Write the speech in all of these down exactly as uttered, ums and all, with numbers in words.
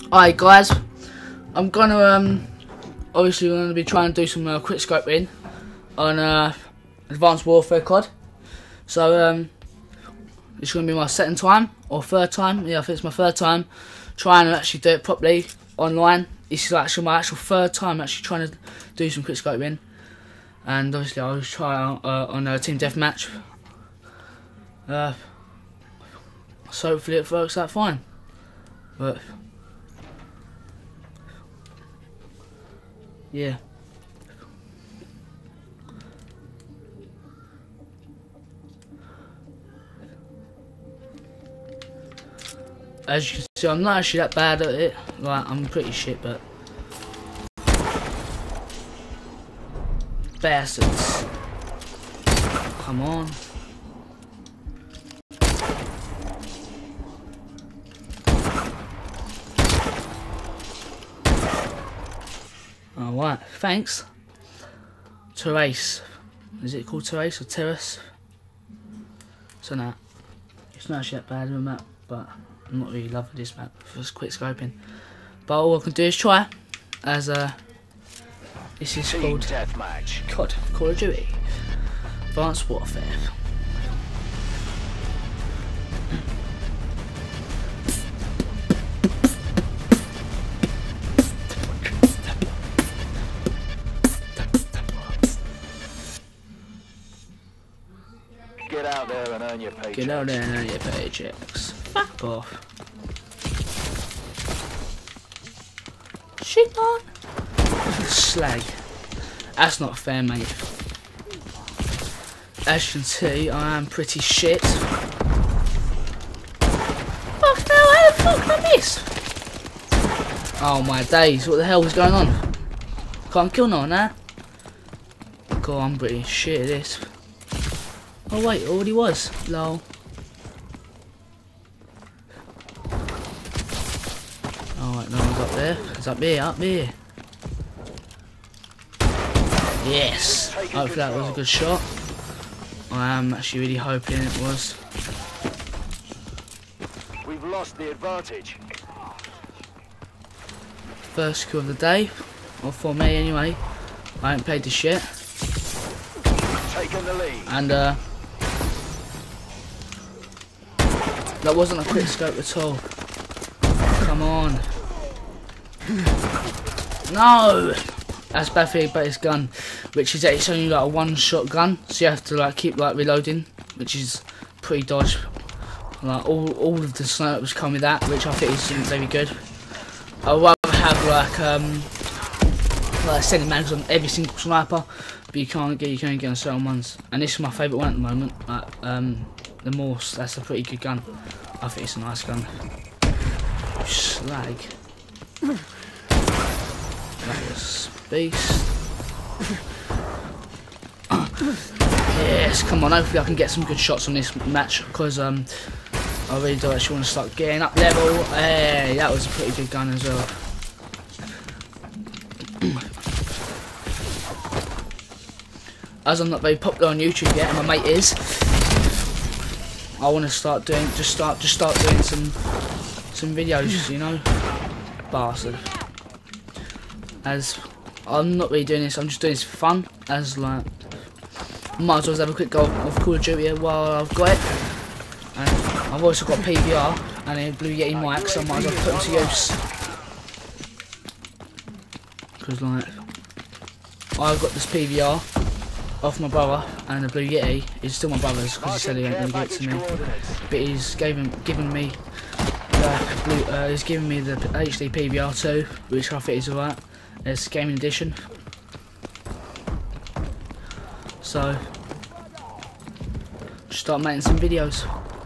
Alright guys, I'm gonna um obviously we're gonna be trying to do some uh, quickscoping on uh, Advanced Warfare C O D. So um it's gonna be my second time or third time. Yeah, I think it's my third time trying to actually do it properly online. This is actually my actual third time actually trying to do some quickscoping, and obviously I was trying uh, on a team deathmatch. Uh, so hopefully it works out fine. But yeah. As you can see, I'm not actually that bad at it. Like, I'm pretty shit, but bastards. Come on. Alright, thanks. Terrace. Is it called Terrace or Terrace? So nah, it's not actually that bad of a map, but I'm not really loving this map for quickscoping. But all I can do is try, as uh, this is Team called deathmatch. C O D, Call of Duty, Advanced Warfare. Get out there and earn your paycheck. Get out there and earn your paychecks. Fuck off. Shit on. Slag. That's not fair, mate. As you can see, I am pretty shit. Fuck no, how the fuck did I miss? Oh my days, what the hell was going on? Can't kill no one now. God, I'm pretty shit at this. Oh wait, it already was. Lol. Alright, no one's up there. It's up here, up here. Yes! Hopefully that was a good shot. I am actually really hoping it was. We've lost the advantage. First kill of the day. Or for me anyway. I ain't played this yet. Taking the lead. And uh that wasn't a quickscope at all. Come on. No! That's bad thing about this gun, which is that it's only like a one shot gun, so you have to like keep like reloading, which is pretty dodge. Like all all of the snipers come with that, which I think isn't very good. I'd rather have like um like sending mags on every single sniper, but you can't get you can only get on certain ones. And this is my favourite one at the moment. Like um the Morse, that's a pretty good gun. I think it's a nice gun. Slag. That's beast. Yes, come on, hopefully I can get some good shots on this match, because um I really do actually want to start getting up level. Hey, that was a pretty good gun as well. As I'm not very popular on YouTube yet, and my mate is, I want to start doing, just start, just start doing some, some videos, you know, bastard. As I'm not really doing this, I'm just doing this for fun. As like, might as well have a quick go of Call of Duty while I've got it. And I've also got P V R and a Blue Yeti mic, so I might as well put them to use. Because like, I've got this P V R off my brother, and the Blue Yeti is still my brother's because he said he ain't gonna give it to me. But he's given given me the blue, uh, he's given me the H D P V R two, which I think is alright. It's gaming edition. So start making some videos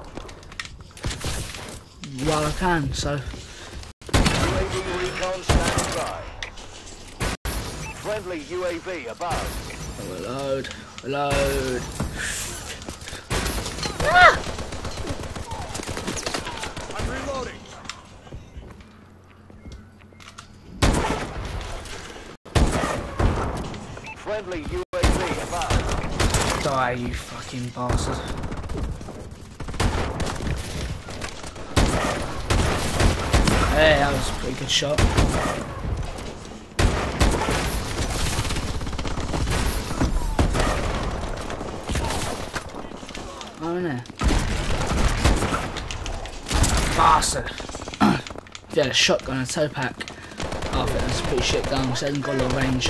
while I can. So Friendly U A V above. reload, reload. Ah! I'm reloading. Friendly U A V above. Die, you fucking bastard. Hey, that was a pretty good shot. Oh, in there. Bastard. If you had a shotgun and a tow pack, I think that's a pretty shit gun because it hasn't got a lot of range.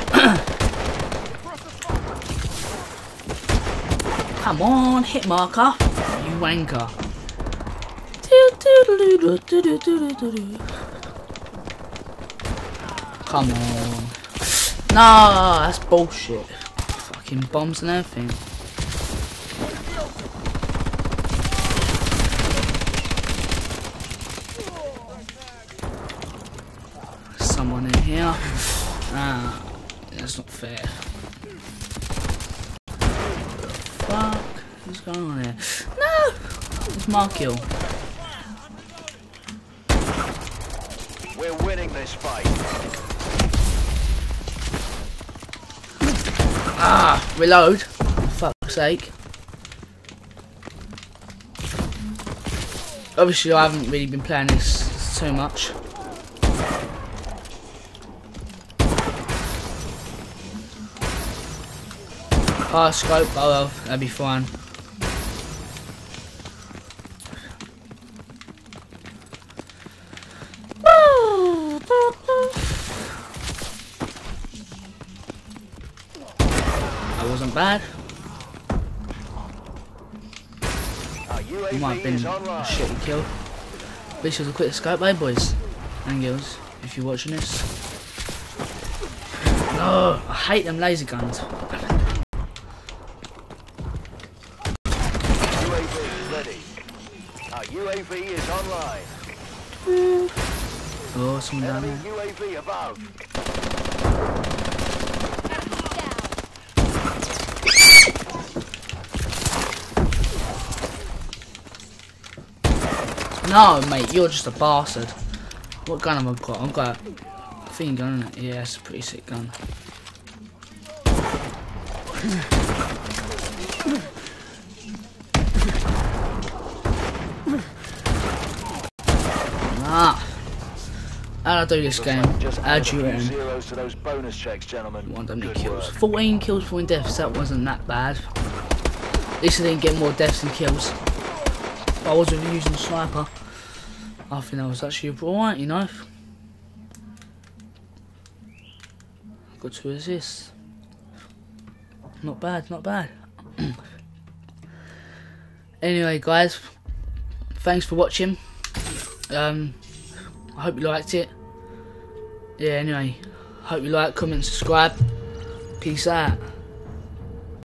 Come on, hit marker. You wanker. Come on. No, that's bullshit. Fucking bombs and everything. Someone in here. Ah, that's not fair. Fuck. What's going on here? No! It's my kill. We're winning this fight. Ah, reload. For fuck's sake. Obviously, I haven't really been playing this too much. Ah, scope. Oh well, that'd be fine. That wasn't bad. It might have been a shitty kill. At least it was a quick scope, eh, boys and girls, if you're watching this. Oh, I hate them laser guns. U A V ready. Our U A V is online. Oh, someone down Enemy there. U A V above. No, mate, you're just a bastard. What gun have I got? I've got a thing gun, isn't it? Yeah, it's a pretty sick gun. Ah. How'd I do this game? How'd you win? Zeros to those bonus checks, gentlemen. One many Good kills. work. fourteen kills, fourteen deaths. That wasn't that bad. At least I didn't get more deaths than kills. But I wasn't using sniper. I think that was actually alright, you know. Got two assists. Not bad, not bad. Anyway, guys, thanks for watching. Um, I hope you liked it. Yeah, anyway, hope you like, comment, subscribe. Peace out.